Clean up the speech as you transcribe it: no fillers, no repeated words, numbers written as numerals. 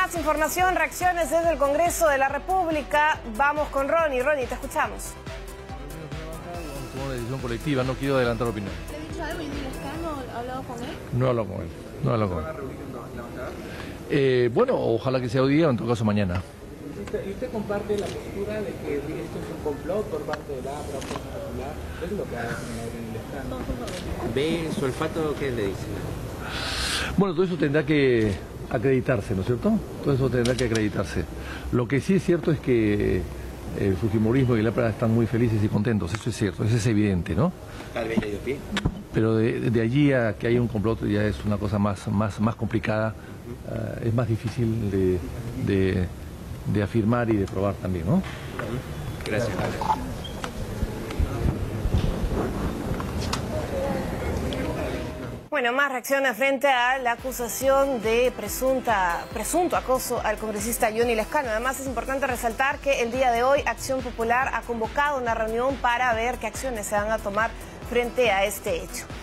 Más información, reacciones desde el Congreso de la República. Vamos con Ronnie. Ronnie, te escuchamos. Tomó una decisión colectiva, no quiero adelantar opinión. ¿Le ha dicho algo Johnny Lescano? ¿Ha hablado con él? No hablo con él, no hablo con él. Bueno, ojalá que sea hoy día o en todo caso mañana. ¿Y usted comparte la postura de que esto es un complot por parte del APRA, Fuerza Popular? ¿Es lo que ha señalado Johnny Lescano? ¿Ve su olfato? ¿Qué le dice? Bueno, todo eso tendrá que acreditarse, ¿no es cierto? Todo eso tendrá que acreditarse. Lo que sí es cierto es que el fujimorismo y el APRA están muy felices y contentos, eso es cierto, eso es evidente, ¿no? Tal vez le dio pie. Pero de allí a que haya un complot ya es una cosa más complicada, es más difícil de afirmar y de probar también, ¿no? Gracias, padre. Bueno, más reacciones frente a la acusación de presunto acoso al congresista Johnny Lescano. Además, es importante resaltar que el día de hoy Acción Popular ha convocado una reunión para ver qué acciones se van a tomar frente a este hecho.